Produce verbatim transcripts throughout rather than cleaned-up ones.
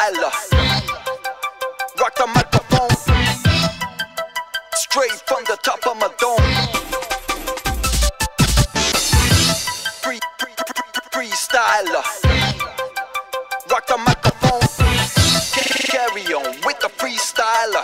styler. Rock the microphone straight from the top of my dome. Free, free, free, freestyler. Rock the microphone. Carry on with the freestyler.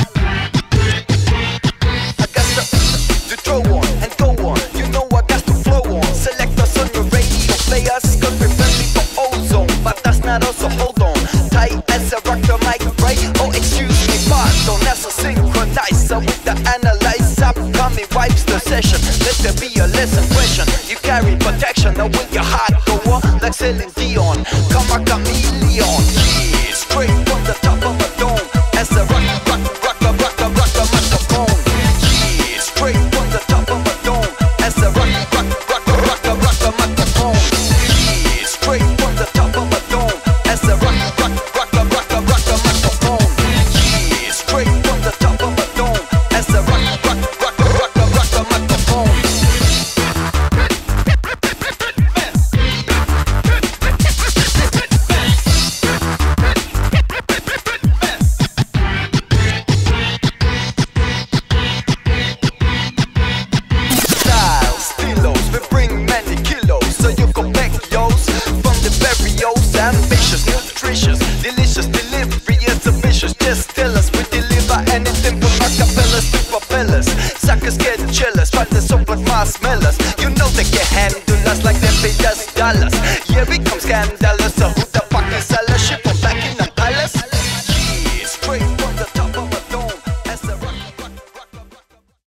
I got to, to throw on and go on. You know I got to flow on. Select us on your radio players, cause we're friendly for ozone. But that's not us, so hold on. Tight as a rock the mic, right? Oh, excuse me, pardon. That's a synchronizer with the analyzer. Coming wipes the session. Let there be a lesson question. You carry protection, now with your heart go on. Like Celine Dion, come a chameleon. Yeah, straight from the top of a dome. As a rock, rock, rock, rock, rock, rock, rock the microphone. Yeah, straight from the top of a dome. As a rock, rock, rock, rock, rock, rock the microphone. Yeah, straight from the top of a dome. As a rock, rock, rock, rock, rock, rock the microphone. Yeah, straight from the top of a dome. As a rock, rock, rock, rock, rock, rock the microphone. Ambitious, nutritious, delicious delivery is ambitious. Just tell us we deliver anything from acapellas to propellers. Suckers get jealous, try to soap like marshmallows. You know they can handle us like they pay us dollars. Yeah, we come scandalous, so who